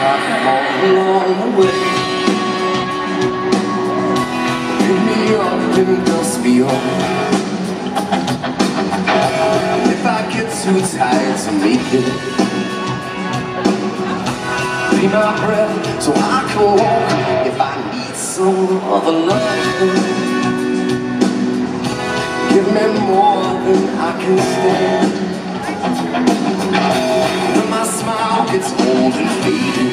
I've fallen along the way. Pick me up and dust me off. If I get too tired to make it, be my breath so I can walk. If I need some other love, give me more than I can stand. When my smile gets old and faded,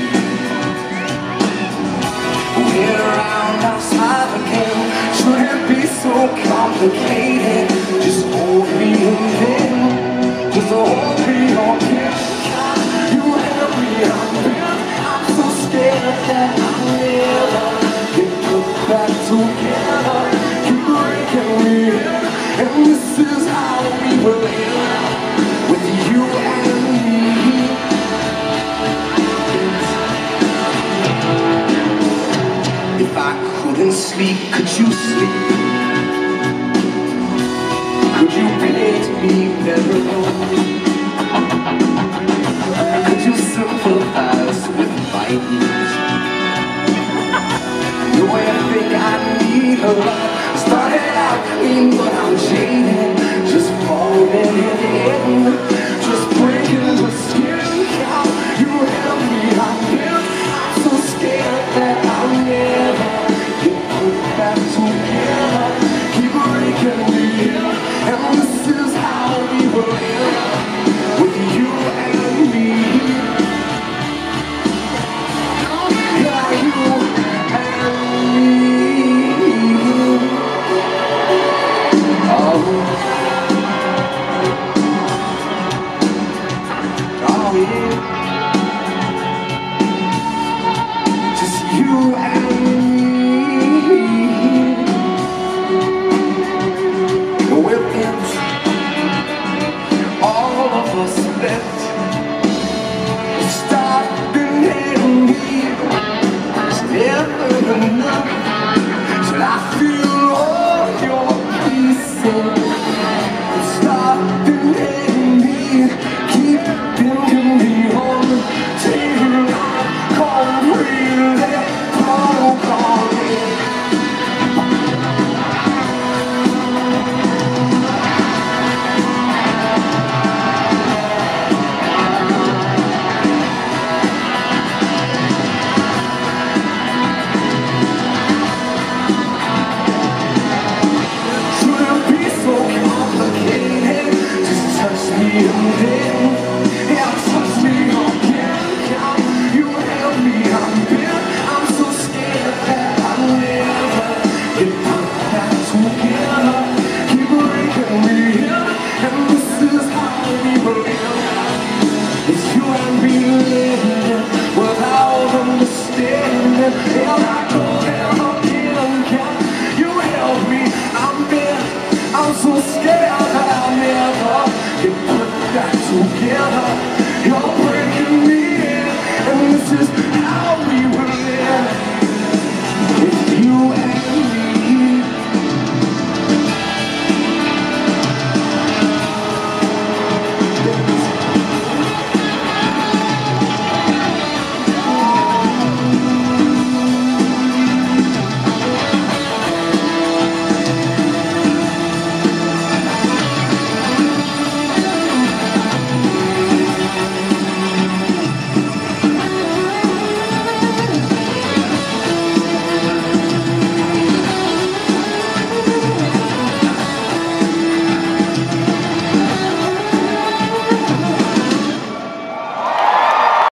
we're around outside again. Should it be so complicated? Just hold me in then. Just hold me on here. You help me out there. I'm so scared that I'll never get put back together. Keep breaking me in, and this is how we will end. With you and me. If I couldn't sleep, could you sleep? Could you paint me better? Could you sympathize with my needs? The way I think I need a love. Started out clean, but I'm jaded. Just falling in, just breaking the skin. How you help me out there. I'm so scared that I'll never get put back together. Keep breaking me in, and this is how we will end. With you and me. Yeah, you and me. Oh, yeah. Just you and me. No weapons, all of us left. Stopping in me. It's never enough till I feel all your pieces. Stopping in me, keep bending me on, taking on, completely, totally. Shouldn't be so complicated. Just touch me and then, yeah, touch me again. You help me out there. I'm so scared that I'll never get put back together. Keep breaking me in, and this is how we will end. It's you and me living without understanding. And I go there again. Can you help me? I'm so scared that I'll never get put back together.